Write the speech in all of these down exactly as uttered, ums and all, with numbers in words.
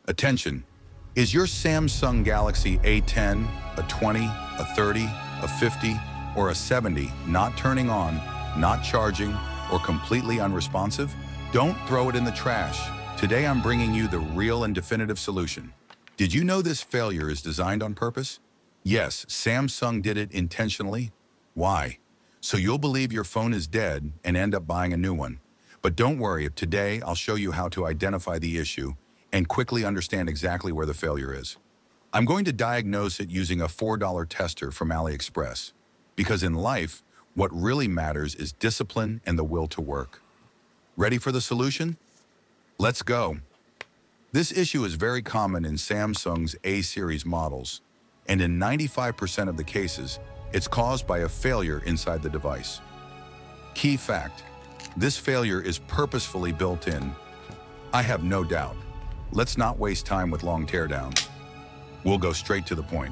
Attention! Is your Samsung Galaxy A ten, a twenty, a thirty, a fifty, or a seventy not turning on, not charging, or completely unresponsive? Don't throw it in the trash. Today I'm bringing you the real and definitive solution. Did you know this failure is designed on purpose? Yes, Samsung did it intentionally. Why? So you'll believe your phone is dead and end up buying a new one. But don't worry, today I'll show you how to identify the issue and quickly understand exactly where the failure is. I'm going to diagnose it using a four dollar tester from AliExpress. Because in life, what really matters is discipline and the will to work. Ready for the solution? Let's go. This issue is very common in Samsung's A series models, and in ninety-five percent of the cases, it's caused by a failure inside the device. Key fact: this failure is purposefully built in. I have no doubt. Let's not waste time with long teardowns. We'll go straight to the point.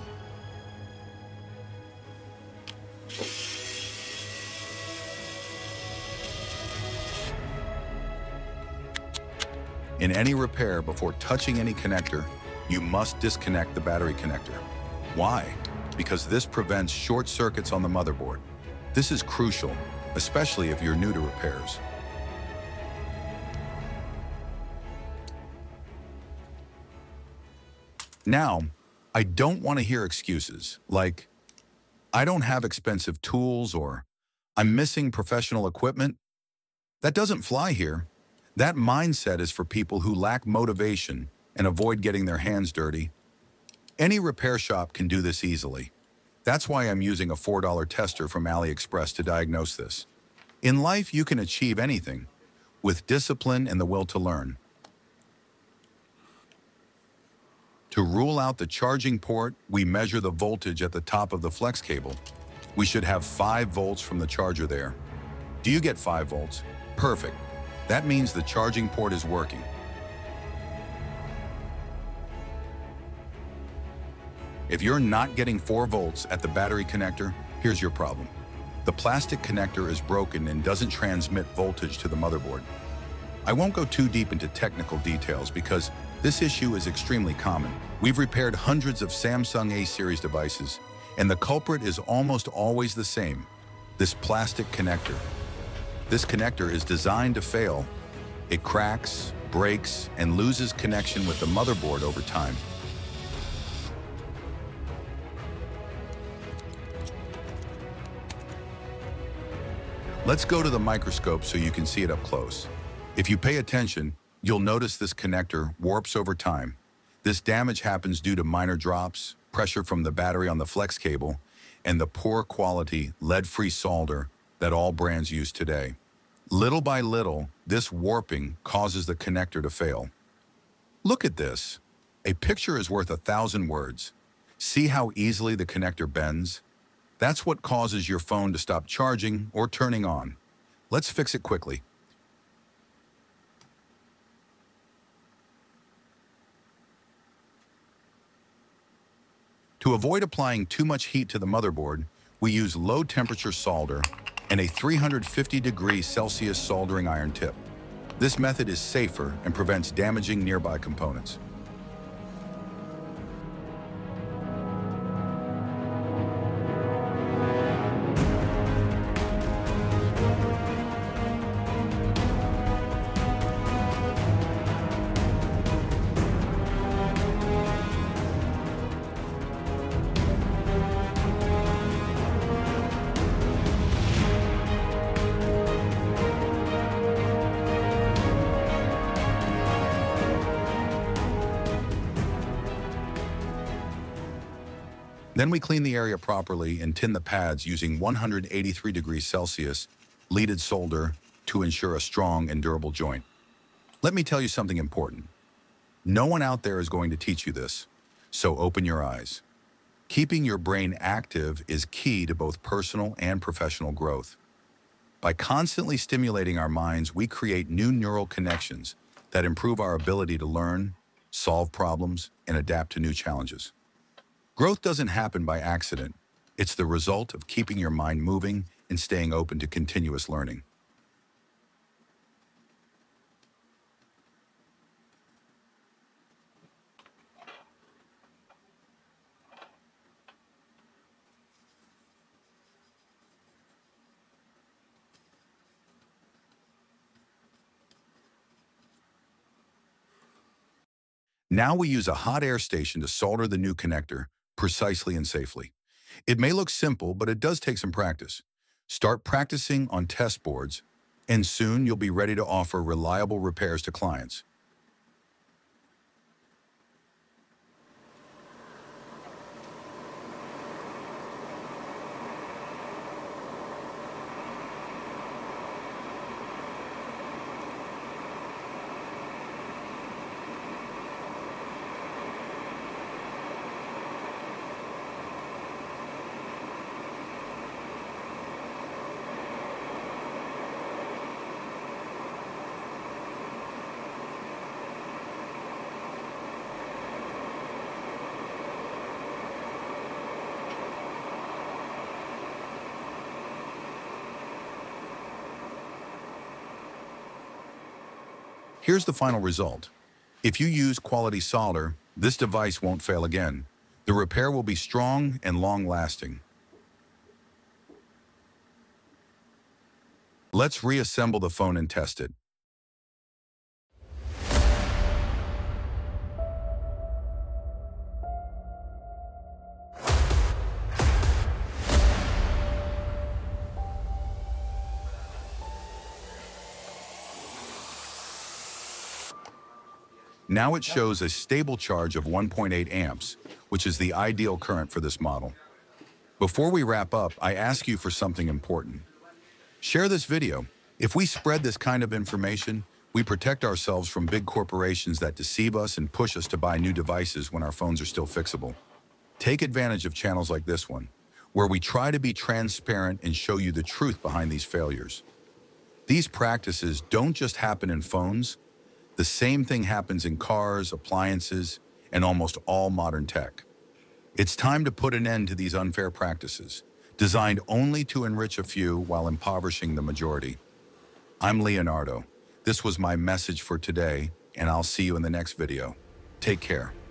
In any repair, before touching any connector, you must disconnect the battery connector. Why? Because this prevents short circuits on the motherboard. This is crucial, especially if you're new to repairs. Now, I don't want to hear excuses like, I don't have expensive tools or I'm missing professional equipment. That doesn't fly here. That mindset is for people who lack motivation and avoid getting their hands dirty. Any repair shop can do this easily. That's why I'm using a four dollar tester from AliExpress to diagnose this. In life, you can achieve anything with discipline and the will to learn. To rule out the charging port, we measure the voltage at the top of the flex cable. We should have five volts from the charger there. Do you get five volts? Perfect. That means the charging port is working. If you're not getting four volts at the battery connector, here's your problem. The plastic connector is broken and doesn't transmit voltage to the motherboard. I won't go too deep into technical details because this issue is extremely common. We've repaired hundreds of Samsung A series devices, and the culprit is almost always the same: this plastic connector. This connector is designed to fail. It cracks, breaks, and loses connection with the motherboard over time. Let's go to the microscope so you can see it up close. If you pay attention, you'll notice this connector warps over time. This damage happens due to minor drops, pressure from the battery on the flex cable, and the poor quality lead-free solder that all brands use today. Little by little, this warping causes the connector to fail. Look at this. A picture is worth a thousand words. See how easily the connector bends? That's what causes your phone to stop charging or turning on. Let's fix it quickly. To avoid applying too much heat to the motherboard, we use low-temperature solder and a three hundred fifty degree Celsius soldering iron tip. This method is safer and prevents damaging nearby components. Then we clean the area properly and tin the pads using one hundred eighty-three degrees Celsius leaded solder to ensure a strong and durable joint. Let me tell you something important. No one out there is going to teach you this, so open your eyes. Keeping your brain active is key to both personal and professional growth. By constantly stimulating our minds, we create new neural connections that improve our ability to learn, solve problems, and adapt to new challenges. Growth doesn't happen by accident. It's the result of keeping your mind moving and staying open to continuous learning. Now we use a hot air station to solder the new connector precisely and safely. It may look simple, but it does take some practice. Start practicing on test boards, and soon you'll be ready to offer reliable repairs to clients. Here's the final result. If you use quality solder, this device won't fail again. The repair will be strong and long-lasting. Let's reassemble the phone and test it. Now it shows a stable charge of one point eight amps, which is the ideal current for this model. Before we wrap up, I ask you for something important. Share this video. If we spread this kind of information, we protect ourselves from big corporations that deceive us and push us to buy new devices when our phones are still fixable. Take advantage of channels like this one, where we try to be transparent and show you the truth behind these failures. These practices don't just happen in phones. The same thing happens in cars, appliances, and almost all modern tech. It's time to put an end to these unfair practices, designed only to enrich a few while impoverishing the majority. I'm Leonardo. This was my message for today, and I'll see you in the next video. Take care.